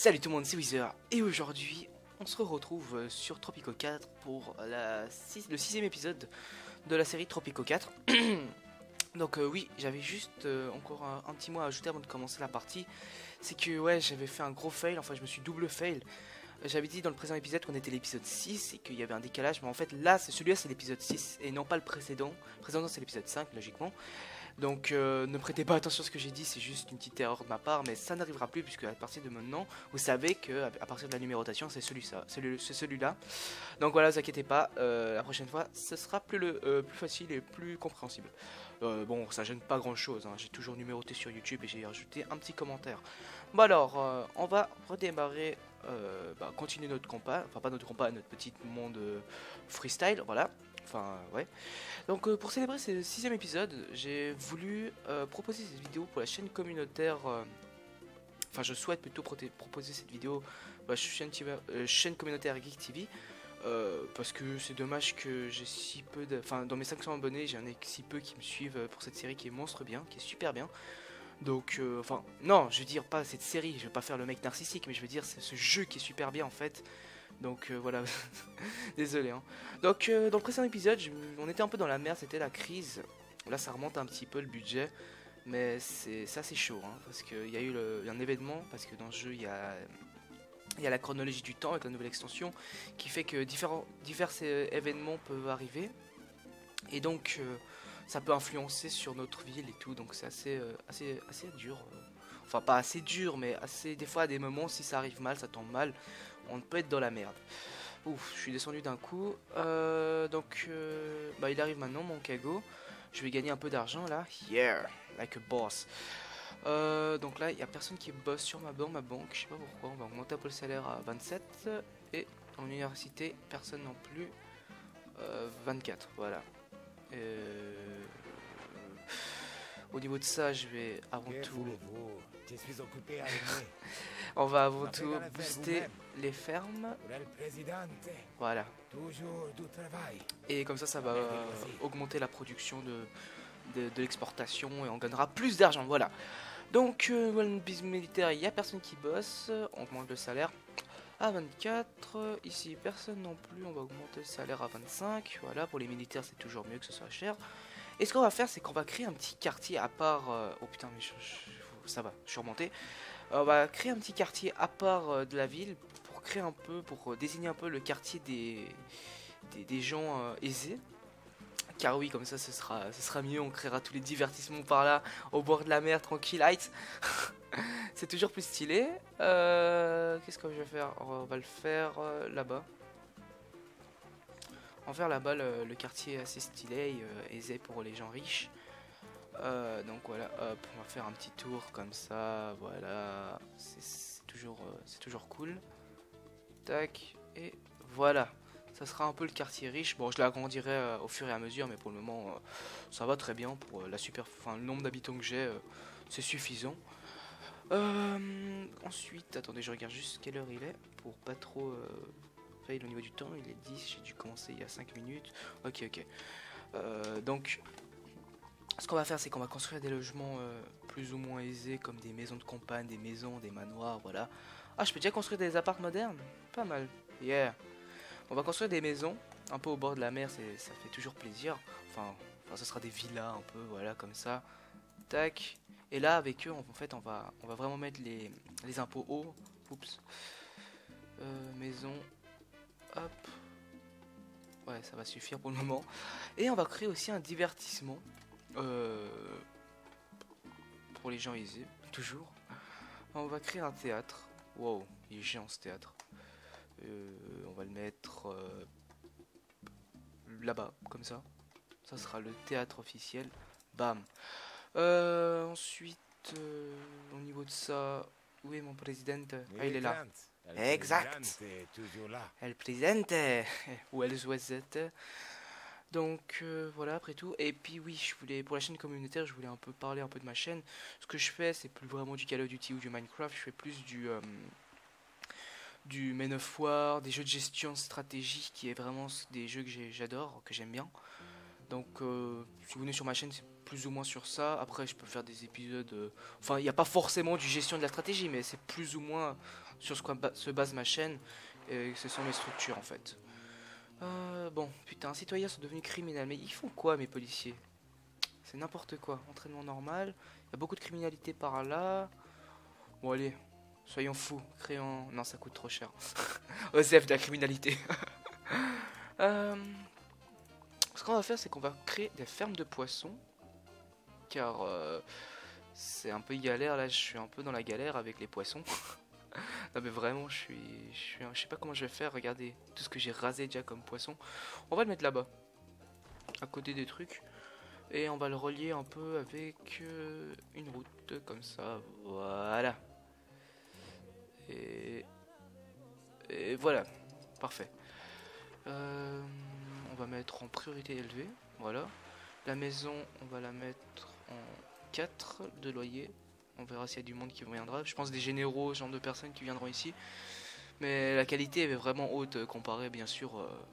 Salut tout le monde, c'est Weezer et aujourd'hui on se retrouve sur Tropico 4 pour le sixième épisode de la série Tropico 4. Donc oui, j'avais juste encore un petit mot à ajouter avant de commencer la partie. C'est que ouais, j'avais fait un gros fail, enfin je me suis double fail. J'avais dit dans le présent épisode qu'on était l'épisode 6 et qu'il y avait un décalage, mais en fait là, celui-là c'est l'épisode 6 et non pas le précédent. Le précédent c'est l'épisode 5 logiquement. Donc ne prêtez pas attention à ce que j'ai dit, c'est juste une petite erreur de ma part, mais ça n'arrivera plus puisque à partir de maintenant, vous savez que à partir de la numérotation, c'est celui-là. Donc voilà, ne vous inquiétez pas, la prochaine fois, ce sera plus facile et plus compréhensible. Bon, ça gêne pas grand-chose, hein. J'ai toujours numéroté sur YouTube et j'ai rajouté un petit commentaire. Bon alors, on va redémarrer, continuer notre combat, enfin pas notre combat, notre petit monde freestyle, voilà. Enfin, ouais. Donc pour célébrer ce sixième épisode, j'ai voulu proposer cette vidéo pour la chaîne communautaire. Enfin, je souhaite plutôt proposer cette vidéo pour la chaîne communautaire Geek TV. Parce que c'est dommage que j'ai si peu de... Enfin, dans mes 500 abonnés, j'en ai si peu qui me suivent pour cette série qui est monstre bien, qui est super bien. Donc, enfin, non, je veux dire pas cette série, je veux pas faire le mec narcissique, mais je veux dire c'est ce jeu qui est super bien en fait. Donc voilà, désolé. Hein. Donc dans le précédent épisode, on était un peu dans la merde, c'était la crise. Là ça remonte un petit peu le budget, mais c'est chaud. Hein, parce qu'il y a eu un événement, parce que dans le jeu il y a la chronologie du temps avec la nouvelle extension, qui fait que divers événements peuvent arriver. Et donc ça peut influencer sur notre ville et tout, donc c'est assez dur. Enfin pas assez dur, mais assez des fois à des moments si ça arrive mal, ça tombe mal. On peut être dans la merde. Ouf, je suis descendu d'un coup. Donc, il arrive maintenant mon Kago. Je vais gagner un peu d'argent là. Yeah, like a boss. Donc là, il n'y a personne qui bosse sur ma banque. Je sais pas pourquoi. On va augmenter un peu le salaire à 27. Et en université, personne non plus. 24, voilà. Au niveau de ça, je vais avant tout... On va avant tout booster les fermes. Voilà. Et comme ça va augmenter la production de l'exportation et on gagnera plus d'argent. Voilà. Donc, le business militaire, il n'y a personne qui bosse. On augmente le salaire à 24. Ici, personne non plus. On va augmenter le salaire à 25. Voilà, pour les militaires, c'est toujours mieux que ce soit cher. Et ce qu'on va faire, c'est qu'on va créer un petit quartier à part... Oh putain, mais ça va, je suis remonté. On va créer un petit quartier à part de la ville pour créer un peu, pour désigner un peu le quartier des gens aisés. Car oui, comme ça, ce sera mieux. On créera tous les divertissements par là, au bord de la mer, tranquille, c'est toujours plus stylé. Qu'est-ce que je vais faire? On va le faire là-bas. On va faire là-bas le quartier assez stylé, aisé pour les gens riches. Donc voilà, hop, on va faire un petit tour comme ça, voilà, c'est toujours cool. Tac, et voilà, ça sera un peu le quartier riche. Bon, je l'agrandirai au fur et à mesure, mais pour le moment, ça va très bien pour le nombre d'habitants que j'ai, c'est suffisant. Ensuite, attendez, je regarde juste quelle heure il est pour pas trop fail au niveau du temps. Il est 10, j'ai dû commencer il y a 5 minutes. Ok, donc ce qu'on va faire, c'est qu'on va construire des logements plus ou moins aisés, comme des maisons de campagne, des maisons, des manoirs, voilà. Ah, je peux déjà construire des apparts modernes? Pas mal, yeah. On va construire des maisons, un peu au bord de la mer, ça fait toujours plaisir. Enfin, ce sera des villas un peu, voilà, comme ça. Tac. Et là, avec eux, en fait, on va vraiment mettre les impôts hauts. Oups. Maison. Hop. Ouais, ça va suffire pour le moment. Et on va créer aussi un divertissement. Pour les gens aisés, toujours. On va créer un théâtre. Wow, il est géant ce théâtre. On va le mettre là-bas, comme ça. Ça sera le théâtre officiel. Bam. Ensuite, au niveau de ça, où est mon président? Ah, il est là. Exact. El presidente. Ou el souhaite. Donc voilà, après tout. Et puis oui, pour la chaîne communautaire, je voulais un peu parler un peu de ma chaîne. Ce que je fais, c'est plus vraiment du Call of Duty ou du Minecraft. Je fais plus du Men of War, des jeux de gestion de stratégie, qui est vraiment des jeux que j'adore, que j'aime bien. Donc si vous venez sur ma chaîne, c'est plus ou moins sur ça. Après, je peux faire des épisodes... Enfin, il n'y a pas forcément du gestion de la stratégie, mais c'est plus ou moins sur ce quoi se base ma chaîne, et ce sont mes structures en fait. Bon, putain, citoyens sont devenus criminels, mais ils font quoi mes policiers? C'est n'importe quoi, entraînement normal, il y a beaucoup de criminalité par là. Bon allez, soyons fous, créons... Non, ça coûte trop cher. OSF de la criminalité. Ce qu'on va faire, c'est qu'on va créer des fermes de poissons. Car c'est un peu galère, là je suis un peu dans la galère avec les poissons. Non mais vraiment, je sais pas comment je vais faire, regardez tout ce que j'ai rasé déjà comme poisson. On va le mettre là-bas, à côté des trucs. Et on va le relier un peu avec une route, comme ça, voilà. Et voilà, parfait. On va mettre en priorité élevée, voilà. La maison, on va la mettre en 4 de loyer. On verra s'il y a du monde qui viendra. Je pense des généraux, ce genre de personnes qui viendront ici. Mais la qualité est vraiment haute comparée bien sûr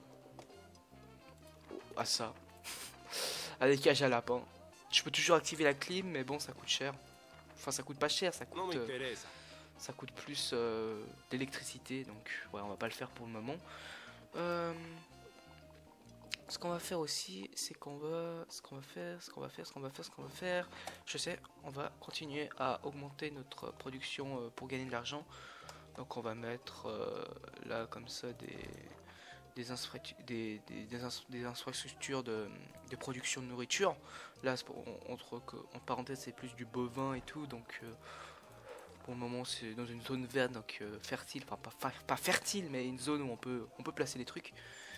à ça. À des cages à lapins. Je peux toujours activer la clim, mais bon, ça coûte cher. Enfin, ça coûte pas cher, ça coûte plus d'électricité. Donc, ouais, on va pas le faire pour le moment. Ce qu'on va faire aussi, c'est qu'on va... Ce qu'on va faire... Je sais, on va continuer à augmenter notre production pour gagner de l'argent. Donc on va mettre là comme ça des infrastructures de production de nourriture. Là, en parenthèse, c'est plus du bovin et tout. Donc pour le moment, c'est dans une zone verte, donc fertile. Enfin, pas fertile, mais une zone où on peut placer les trucs.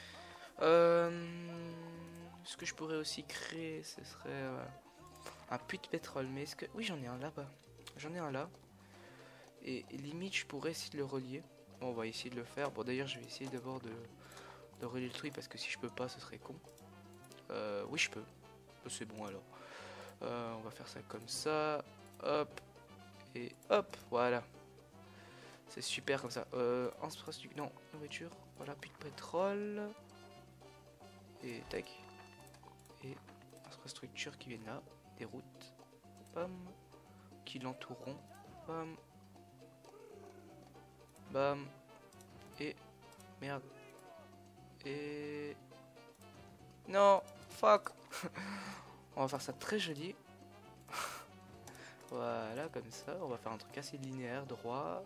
Ce que je pourrais aussi créer, ce serait un puits de pétrole. Mais est-ce que... Oui, j'en ai un là-bas. J'en ai un là. Et limite, je pourrais essayer de le relier. Bon, on va essayer de le faire. Bon, d'ailleurs, je vais essayer d'abord de relier le truc parce que si je peux pas, ce serait con. Oui, je peux. C'est bon alors. On va faire ça comme ça. Hop. Et hop. Voilà. C'est super comme ça. Infrastructure. Non, nourriture. Voilà, puits de pétrole. Et tac. Et infrastructures qui viennent là. Des routes. Bam. Qui l'entoureront. Bam. Bam. Et... Merde. Et... Non. Fuck. On va faire ça très joli. Voilà, comme ça. On va faire un truc assez linéaire, droit.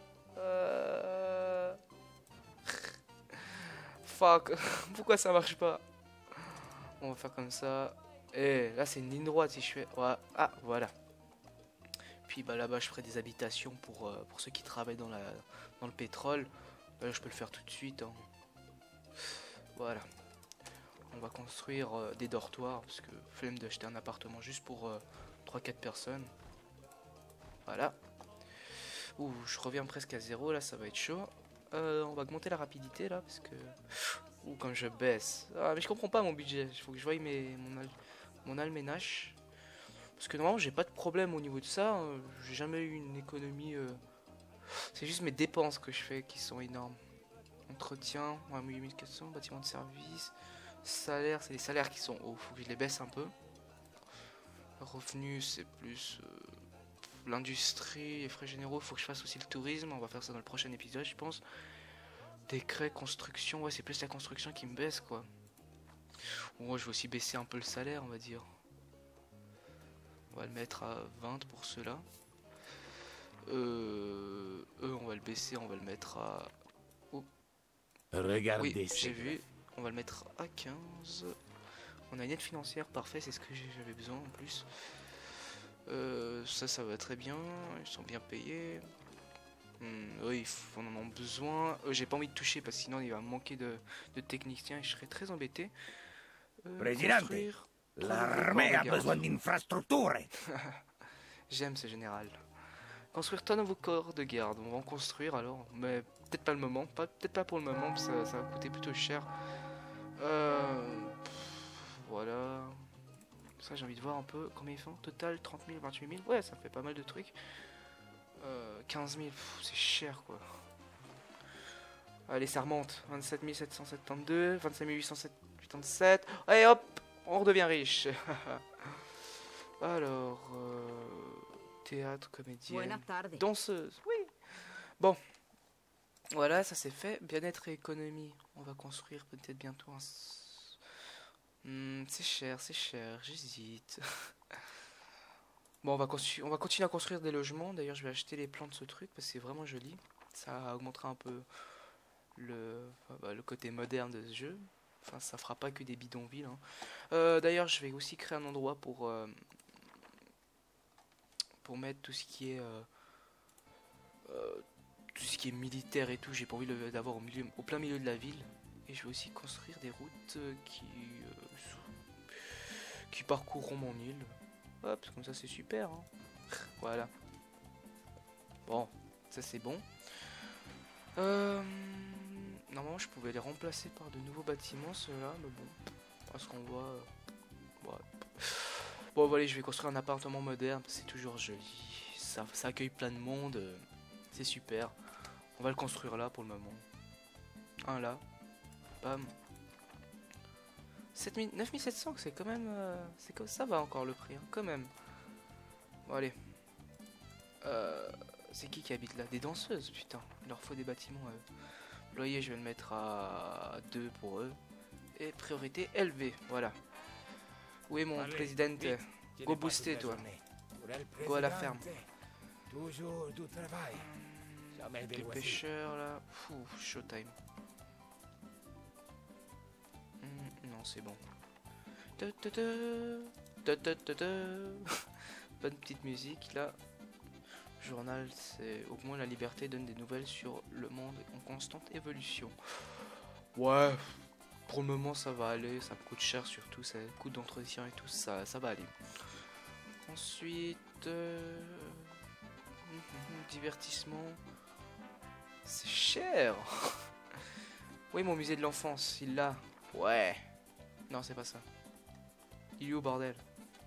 Fuck. Pourquoi ça marche pas? On va faire comme ça. Et là, c'est une ligne droite si je fais... Ouais. Ah, voilà. Puis bah, là-bas, je ferai des habitations pour ceux qui travaillent dans le pétrole. Là, je peux le faire tout de suite. Hein. Voilà. On va construire des dortoirs. Parce que flemme d'acheter un appartement juste pour 3-4 personnes. Voilà. Ouh, je reviens presque à zéro. Là, ça va être chaud. On va augmenter la rapidité là. Parce que... Ouh, comme je baisse. Ah, mais je comprends pas mon budget. Il faut que je voie mon alménage. Parce que normalement, j'ai pas de problème au niveau de ça. J'ai jamais eu une économie... C'est juste mes dépenses que je fais qui sont énormes. Entretien, 8400, bâtiment de service, salaire, c'est les salaires qui sont hauts, faut que je les baisse un peu. Revenus, c'est plus l'industrie, les frais généraux, faut que je fasse aussi le tourisme, on va faire ça dans le prochain épisode je pense. Décret, construction, ouais c'est plus la construction qui me baisse quoi. Moi je vais aussi baisser un peu le salaire on va dire. On va le mettre à 20 pour ceux-là. Eux on va le baisser, on va le mettre à... Regardez, oui, j'ai vu. On va le mettre à 15. On a une aide financière, parfait, c'est ce que j'avais besoin en plus. Ça va très bien. Ils sont bien payés. Oui, on en a besoin. J'ai pas envie de toucher parce que sinon il va me manquer de techniciens et je serais très embêté. Presidente, l'armée a besoin d'infrastructures. J'aime ce général. Construire ton nouveau corps de garde. On va en construire alors, mais peut-être pas le moment. Peut-être pas pour le moment, parce que ça va coûter plutôt cher. Voilà. Ça, j'ai envie de voir un peu combien ils font. Total 30 000, 28 000. Ouais, ça fait pas mal de trucs. 15 000, c'est cher quoi. Allez, ça remonte. 27 772, 25 887. Allez hop, on redevient riche. Alors, théâtre, comédienne, danseuse. Oui. Bon, Voilà, ça c'est fait. Bien-être et économie. On va construire peut-être bientôt un... c'est cher, j'hésite. Bon, on va continuer à construire des logements. D'ailleurs, je vais acheter les plans de ce truc parce que c'est vraiment joli. Ça augmentera un peu le côté moderne de ce jeu. Enfin, ça fera pas que des bidonvilles, hein. D'ailleurs, je vais aussi créer un endroit pour mettre tout ce qui est militaire et tout. J'ai pas envie d'avoir au plein milieu de la ville. Et je vais aussi construire des routes qui parcourront mon île. Hop, comme ça c'est super, hein. Voilà. Bon, ça c'est bon. Normalement je pouvais les remplacer par de nouveaux bâtiments, ceux-là, mais bon, parce qu'on voit... ouais. Bon, voilà, je vais construire un appartement moderne, c'est toujours joli. Ça accueille plein de monde, c'est super. On va le construire là pour le moment. Un là, bam. 9700, c'est quand même... c'est comme ça va encore le prix, hein, quand même. Bon, allez. C'est qui habite là? Des danseuses, putain. Il leur faut des bâtiments. Loyer, je vais le mettre à 2 pour eux. Et priorité élevée, voilà. Où est mon président? Go booster, toi. Go à la ferme. Toujours du travail. Jamais Les pêcheurs, là. Pfff, showtime. Non, c'est bon. Bonne petite musique, là. Journal, c'est au moins la liberté donne des nouvelles sur le monde en constante évolution. Ouais, pour le moment ça va aller, ça me coûte cher surtout, ça coûte d'entretien et tout, ça va aller. Ensuite, divertissement, c'est cher. Oui, mon musée de l'enfance, il l'a. Ouais. Non, c'est pas ça. Il est où, bordel?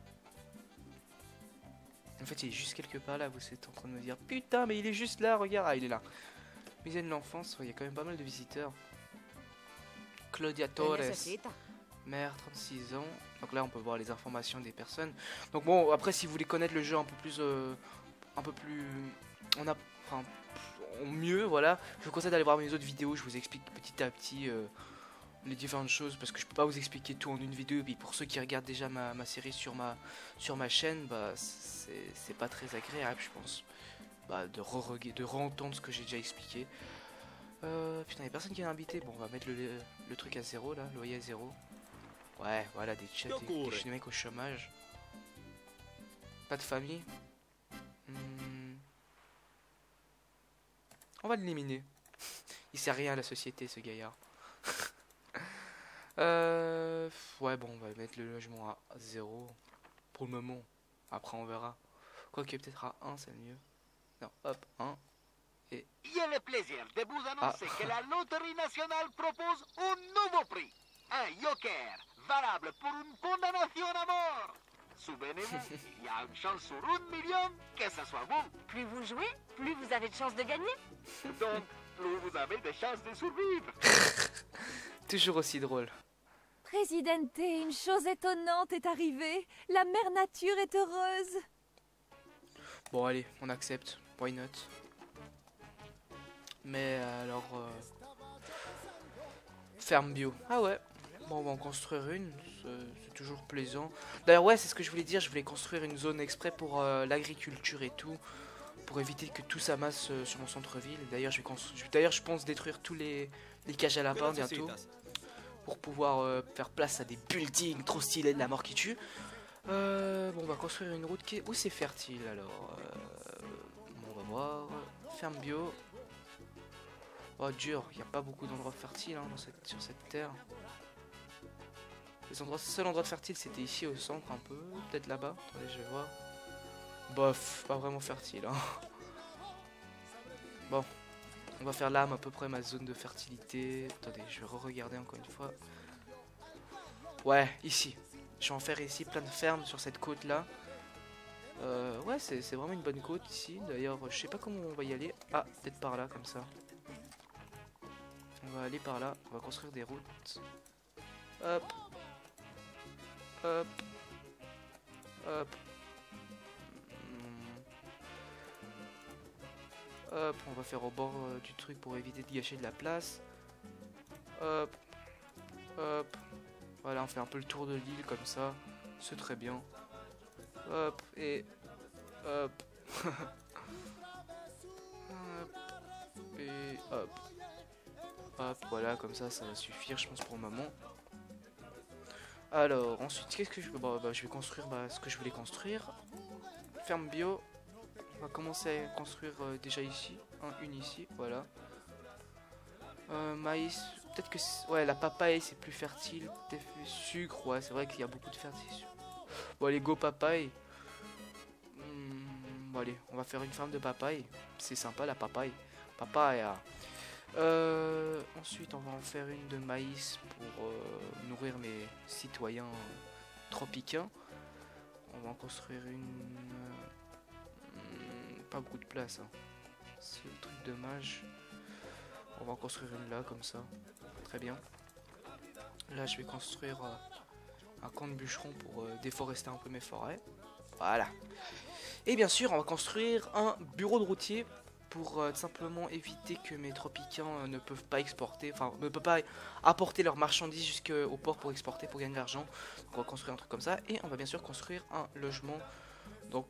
En fait, il est juste quelque part là, vous êtes en train de me dire putain, mais il est juste là, regarde. Ah, il est là. Musée de l'enfance, il y a quand même pas mal de visiteurs. Claudia Torres, mère, 36 ans. Donc là, on peut voir les informations des personnes. Donc bon, après, si vous voulez connaître le jeu un peu plus, enfin, mieux, voilà, je vous conseille d'aller voir mes autres vidéos. Je vous explique petit à petit les différentes choses parce que je peux pas vous expliquer tout en une vidéo. Et puis pour ceux qui regardent déjà ma série sur ma chaîne, bah c'est pas très agréable, je pense, bah, de re-entendre ce que j'ai déjà expliqué. Putain, y'a personne qui vient inviter. Bon, on va mettre le truc à 0 là, loyer à 0. Ouais, voilà, des mecs au chômage. Pas de famille. On va l'éliminer. Il sert rien à la société, ce gaillard. Ouais, bon, on va mettre le logement à 0 pour le moment. Après, on verra. Quoique, peut-être à 1, c'est le mieux. Non, hop, 1. Et... J'ai le plaisir de vous annoncer que la Loterie Nationale propose un nouveau prix. Un joker, valable pour une condamnation à mort. Souvenez-vous, il y a une chance sur 1 million que ce soit vous. Plus vous jouez, plus vous avez de chances de gagner. Donc, plus vous avez de chances de survivre. Toujours aussi drôle. Présidente, une chose étonnante est arrivée. La mère nature est heureuse. Bon, allez, on accepte. Why not? Mais alors... ferme bio. Ah ouais. Bon, on va en construire une. C'est toujours plaisant. D'ailleurs, ouais, c'est ce que je voulais dire. Je voulais construire une zone exprès pour l'agriculture et tout. Pour éviter que tout s'amasse sur mon centre-ville. D'ailleurs, je pense détruire tous les cages à lapins bientôt. Pour pouvoir faire place à des buildings trop stylés de la mort qui tue. Bon, on va construire une route qui est... Où c'est fertile alors bon, on va voir. Ferme bio. Oh, dur, il n'y a pas beaucoup d'endroits fertiles hein, sur cette terre. Le seul endroit fertile c'était ici au centre un peu. Peut-être là-bas. Attendez, je vais voir. Bof, pas vraiment fertile. Hein. Bon. On va faire là à peu près ma zone de fertilité. Attendez, je vais re-regarder encore une fois. Ouais, ici. Je vais en faire ici plein de fermes sur cette côte là. Ouais, c'est vraiment une bonne côte ici. D'ailleurs, je sais pas comment on va y aller. Ah, peut-être par là, comme ça. On va aller par là. On va construire des routes. Hop. Hop. Hop. Hop, on va faire au bord du truc pour éviter de gâcher de la place. Hop. Hop. Voilà, on fait un peu le tour de l'île comme ça. C'est très bien. Hop, et... Hop. Hop. Et hop. Hop, voilà, comme ça va suffire, je pense, pour le moment. Alors, ensuite, qu'est-ce que je... je vais construire ce que je voulais construire. Ferme bio. On va commencer à construire déjà ici. Une ici, voilà. Maïs, peut-être que... Ouais, la papaye, c'est plus fertile. Sucre, ouais, c'est vrai qu'il y a beaucoup de fertilité. Bon, allez, go papaye. Bon, allez, on va faire une ferme de papaye. C'est sympa, la papaye. Papaya. Ensuite, on va en faire une de maïs pour nourrir mes citoyens tropicains. On va en construire une... pas beaucoup de place. Hein. C'est le truc dommage. On va en construire une là, comme ça. Très bien. Là, je vais construire un camp de bûcheron pour déforester un peu mes forêts. Voilà. Et bien sûr, on va construire un bureau de routier pour simplement éviter que mes tropicains ne peuvent pas exporter, enfin ne peuvent pas apporter leurs marchandises jusqu'au port pour exporter, pour gagner de l'argent. Donc on va construire un truc comme ça et on va bien sûr construire un logement. Donc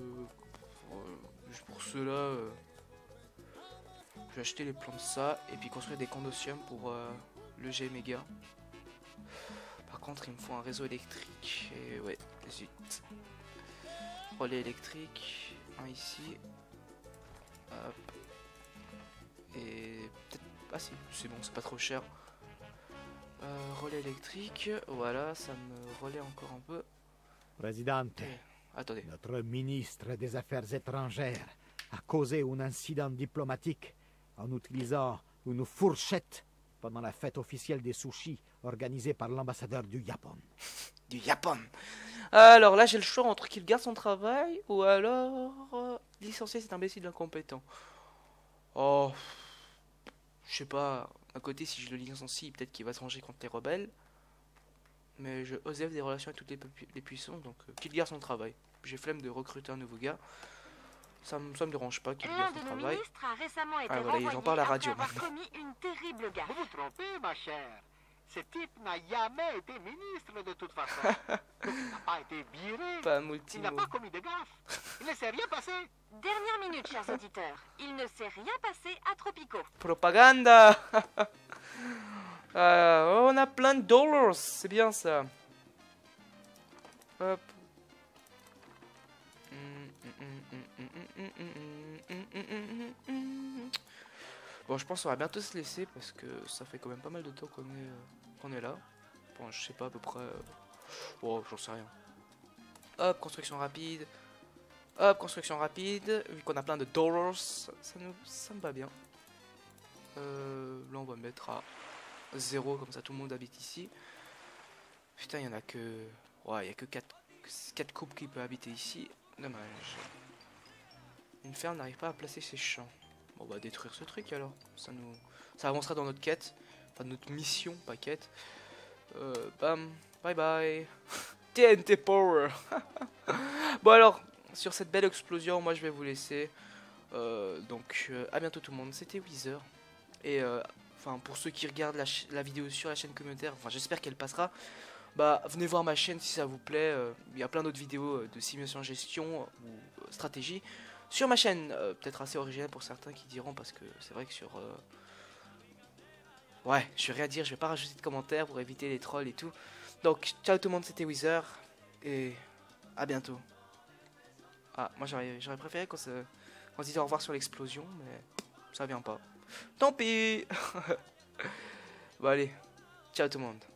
pour cela, je vais acheter les plans de ça et puis construire des condominiums pour le G-Méga. Par contre, il me faut un réseau électrique et ouais, zut. Relais électrique, un ici. Hop. Et peut-être... Ah si, c'est bon, c'est pas trop cher. Relais électrique, voilà, ça me relaie encore un peu. Presidente, Attendez. notre ministre des Affaires étrangères a causé un incident diplomatique en utilisant une fourchette pendant la fête officielle des sushis organisée par l'ambassadeur du Japon. Du Japon. Alors là, j'ai le choix entre qu'il garde son travail ou alors licencier cet imbécile incompétent. Oh, je sais pas. À côté, si je le licencie, peut-être qu'il va se ranger contre les rebelles. Mais je osef des relations avec toutes les puissants, donc qu'il garde son travail. J'ai flemme de recruter un nouveau gars. Ça me dérange pas qu'il garde son travail. A récemment été Voilà, ils en parlent à la radio après avoir maintenant. commis une terrible gaffe. Vous vous trompez, ma chère. Ce type n'a jamais été ministre de toute façon. Donc, il n'a pas été viré. Pas Il multi n'a pas commis de gaffe. Il ne s'est rien passé. Dernière minute, chers auditeurs. Il ne s'est rien passé à Tropico. Propaganda. On a plein de dollars, c'est bien ça. Hop. Bon, je pense qu'on va bientôt se laisser parce que ça fait quand même pas mal de temps qu'on est là. Bon, je sais pas à peu près. Oh, j'en sais rien. Hop, construction rapide. Hop, construction rapide. Vu qu'on a plein de dollars, ça me va bien. Là, on va mettre à 0, comme ça tout le monde habite ici. Putain, il y en a que... Ouais, il y a que 4 couples qui peuvent habiter ici. Dommage. Une ferme n'arrive pas à placer ses champs. Bon, on va détruire ce truc alors. Ça avancera dans notre quête. Enfin, notre mission, pas quête. Bam. Bye bye. TNT Power. Bon alors, sur cette belle explosion, moi je vais vous laisser. Donc, à bientôt tout le monde. C'était Weezer. Et enfin, pour ceux qui regardent la vidéo sur la chaîne communautaire, enfin, j'espère qu'elle passera. Bah, venez voir ma chaîne si ça vous plaît. Il y a plein d'autres vidéos de simulation gestion ou stratégie sur ma chaîne. Peut-être assez original pour certains qui diront, parce que c'est vrai que sur... Ouais, je vais rien dire, je vais pas rajouter de commentaires pour éviter les trolls et tout. Donc, ciao tout le monde, c'était Weezer. Et à bientôt. Ah, moi j'aurais préféré qu'on se dise au revoir sur l'explosion, mais ça vient pas. Tant pis. Bon allez, ciao tout le monde.